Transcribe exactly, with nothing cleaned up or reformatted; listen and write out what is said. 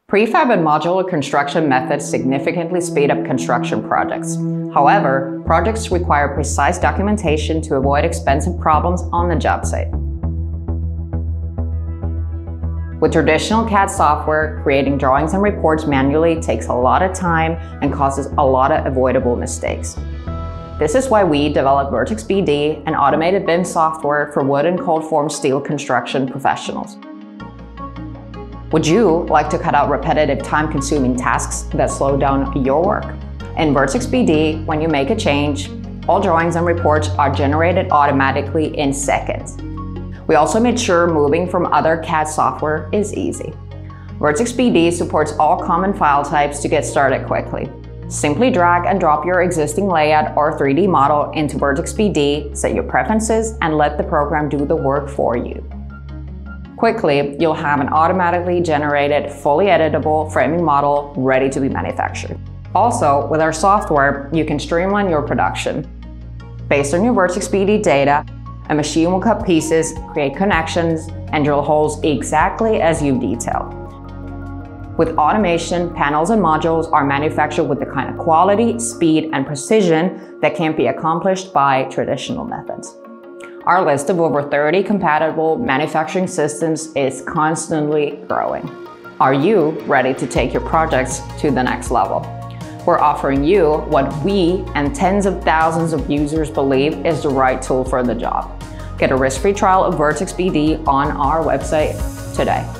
Prefab and modular construction methods significantly speed up construction projects. However, projects require precise documentation to avoid expensive problems on the job site. With traditional C A D software, creating drawings and reports manually takes a lot of time and causes a lot of avoidable mistakes. This is why we developed Vertex B D, an automated B I M software for wood and cold form steel construction professionals. Would you like to cut out repetitive, time-consuming tasks that slow down your work? In Vertex B D, when you make a change, all drawings and reports are generated automatically in seconds. We also made sure moving from other C A D software is easy. Vertex B D supports all common file types to get started quickly. Simply drag and drop your existing layout or three D model into Vertex B D, set your preferences, and let the program do the work for you. Quickly, you'll have an automatically generated, fully editable framing model ready to be manufactured. Also, with our software, you can streamline your production. Based on your Vertex B D data, a machine will cut pieces, create connections, and drill holes exactly as you detailed. With automation, panels and modules are manufactured with the kind of quality, speed, and precision that can't be accomplished by traditional methods. Our list of over thirty compatible manufacturing systems is constantly growing. Are you ready to take your projects to the next level? We're offering you what we and tens of thousands of users believe is the right tool for the job. Get a risk-free trial of Vertex B D on our website today.